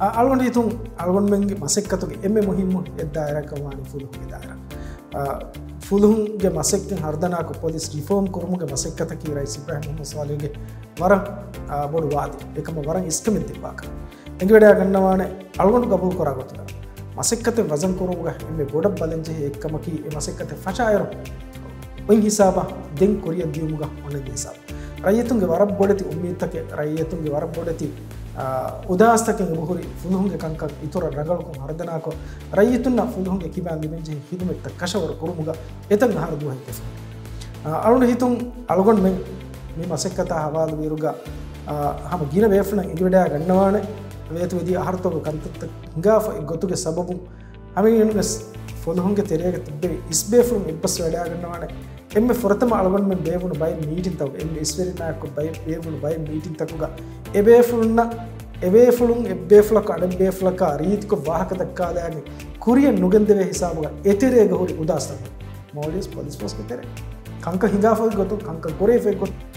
algon hitung algon mengi masekkatuge emme muhimmu eddaira kawani fuluhunge daira fuluhunge masekken hardana ko police reform kurumuge masekkata ki rais ibrahim muhammad salihge waran bodu wadi ekama waran iskamen tibbaka engi weda gannawane algon qabul kora gotuna masekkate wazan kurumuge emme boda balenje ekama ki e masekkate fashayro wen hisaba den koriya diumuga onen hisab rayitunge warab bodati ummidake rayitunge warab bodati උදාස්තකෙන් බොහෝරි ෆුදුහුන්ගේ කංක ඉතොර රගලකෝ හර්දනාකෝ රයිතුන්නා ෆුදුහුන්ගේ කිබාන් දිබෙන්ජේ හිදුමෙත්ත කෂවර කුරුමුගා එතන් හර දුවයි කෙස අරුණ හිතුන් අලගොන් මෙන් මේ මසෙක්කතා හවාල වීරුගා හම ගින වේෆන ඉගිවඩා ගන්නවානේ වේතු වෙදී අහර්තෝ කන්තත් ගාෆ ගොතුගේ සබබු හමිනුගේ ෆුදුහුන්ගේ තෙරේගේ තිබ්බේ ඉස්බේෆුන් ඉබ්බස් වැඩා ගන්නවානේ එම්මේ ෆොරතම අලගොන් මෙන් බේවුන බයි මීටින් තව එම්මේ ඉස්වෙරිනාක බයි බේවුන බයි මීටින් තකුගා එබේෆුලුන් එබ්බේෆලක අඩබේෆලක රීතික වාහක දක්කාදාගේ කුරිය නුගෙන්දවේ හිසාබුග එතිරේ ගහුරි උදාස්තක මෝඩිස් පොලිස් ෆෝස් කෙතරේ කංක හිඟාෆල් ගොතු කංක කොරේ ෆෙක් ගොතු